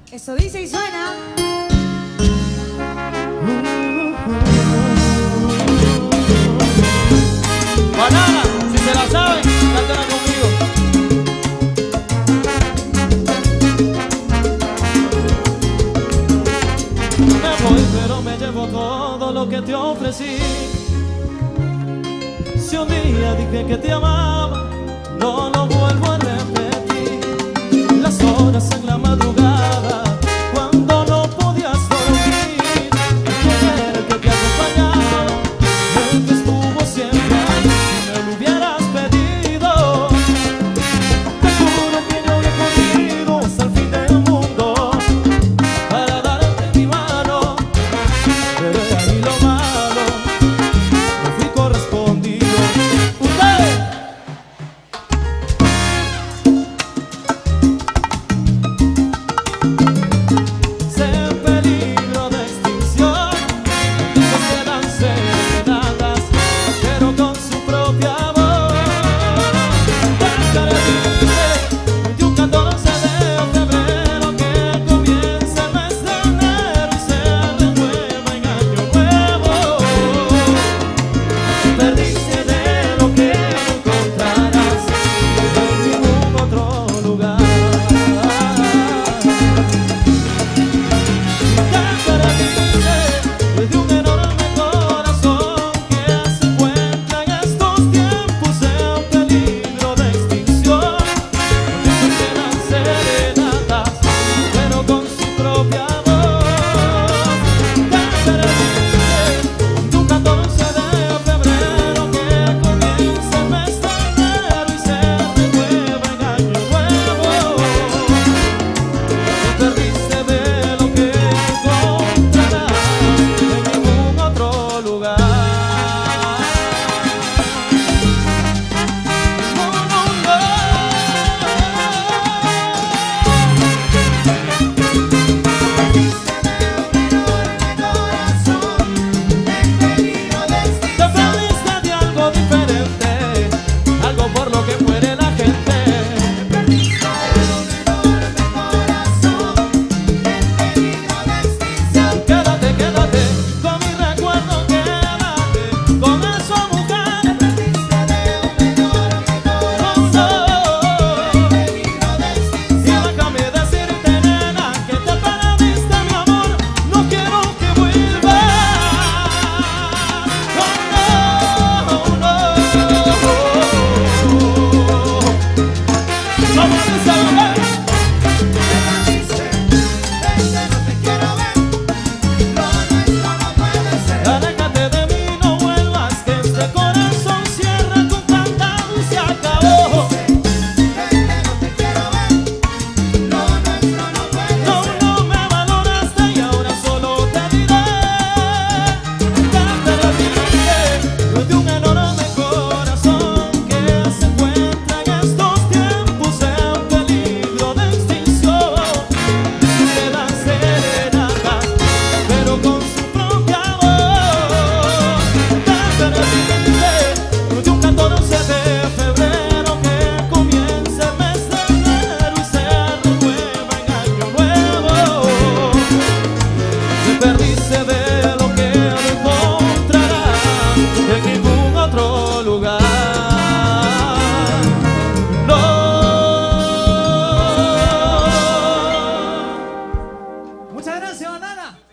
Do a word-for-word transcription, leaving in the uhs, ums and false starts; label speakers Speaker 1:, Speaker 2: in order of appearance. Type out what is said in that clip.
Speaker 1: Eso dice y suena.
Speaker 2: Banana, si se la saben, cántala conmigo. Me voy, pero me llevo todo lo que te ofrecí. Si un día dije que te amaba, no lo vuelvo a repetir. Las horas en la madrugada, cuando no podías dormir, el que te acompañaba, el que estuvo siempre ahí. Si me lo hubieras pedido, te juro que yo habría corrido hasta el fin del mundo para darte mi mano, pero de ahí lo malo, no fui correspondido.
Speaker 1: Muchas gracias, Banana.